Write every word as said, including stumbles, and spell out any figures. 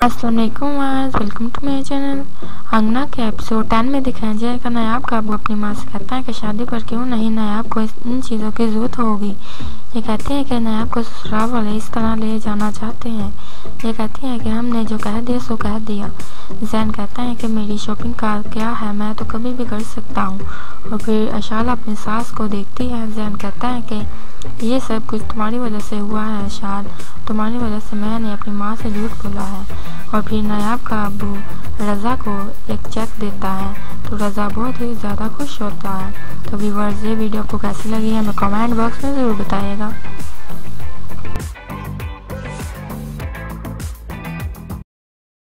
अस्सलाम वालेकुम was welcome to my channel. Angana के एपिसोड टेन में दिखाया जाएगा नायाब काबू अपनी माँ से कहता है कि शादी पर क्यों नहीं नायाब को इन चीज़ों की ज़रूरत होगी। ये कहते हैं कि नायाब को ससुराल वाले इस तरह ले जाना चाहते हैं। ये कहती हैं कि हमने जो कह दिया सो कह दिया। जैन कहता है कि मेरी शॉपिंग का क्या है, मैं तो कभी भी कर सकता हूँ। और फिर अशाला अपनी सास को देखती है। जैन कहता है कि ये सब कुछ तुम्हारी वजह से हुआ है अशाल, तुम्हारी वजह से मैंने अपनी माँ से झूठ बोला है। और फिर नायाब का अबू रज़ा को एक चेक देता है तो रज़ा बहुत ही ज़्यादा खुश होता है। तो व्यूअर्स, ये वीडियो आपको कैसी लगी है हमें कमेंट बॉक्स में ज़रूर बताइएगा।